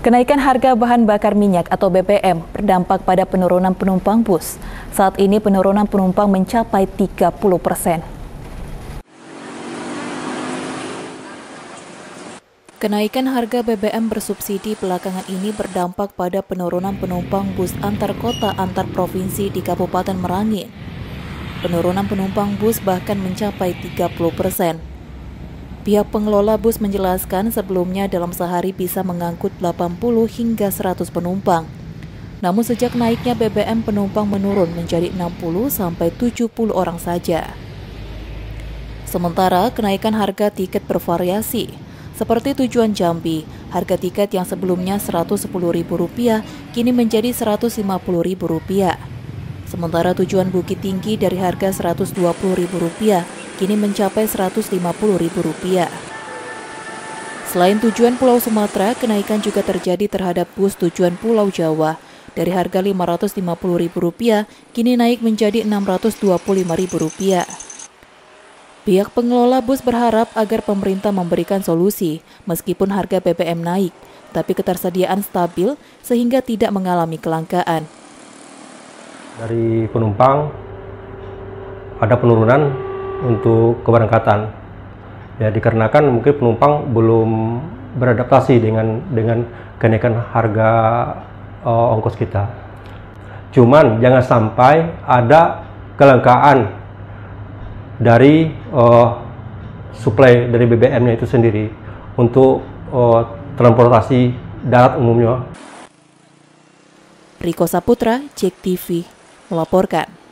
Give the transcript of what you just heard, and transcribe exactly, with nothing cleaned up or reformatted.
Kenaikan harga bahan bakar minyak atau B B M berdampak pada penurunan penumpang bus. Saat ini penurunan penumpang mencapai tiga puluh persen. Kenaikan harga B B M bersubsidi belakangan ini berdampak pada penurunan penumpang bus antar kota antar provinsi di Kabupaten Merangin. Penurunan penumpang bus bahkan mencapai tiga puluh persen. Pihak pengelola bus menjelaskan sebelumnya dalam sehari bisa mengangkut delapan puluh hingga seratus penumpang. Namun sejak naiknya B B M penumpang menurun menjadi enam puluh sampai tujuh puluh orang saja. Sementara kenaikan harga tiket bervariasi. Seperti tujuan Jambi, harga tiket yang sebelumnya seratus sepuluh ribu rupiah kini menjadi seratus lima puluh ribu rupiah. Sementara tujuan Bukit Tinggi dari harga seratus dua puluh ribu rupiah kini mencapai seratus lima puluh ribu rupiah. Selain tujuan Pulau Sumatera, kenaikan juga terjadi terhadap bus tujuan Pulau Jawa. Dari harga lima ratus lima puluh ribu rupiah kini naik menjadi enam ratus dua puluh lima ribu rupiah. Pihak pengelola bus berharap agar pemerintah memberikan solusi meskipun harga B B M naik, tapi ketersediaan stabil sehingga tidak mengalami kelangkaan. Dari penumpang ada penurunan untuk keberangkatan, ya dikarenakan mungkin penumpang belum beradaptasi dengan dengan kenaikan harga uh, ongkos kita. Cuman jangan sampai ada kelangkaan dari uh, suplai dari B B M-nya itu sendiri untuk uh, transportasi darat umumnya. Riko Saputra, Jek T V, melaporkan.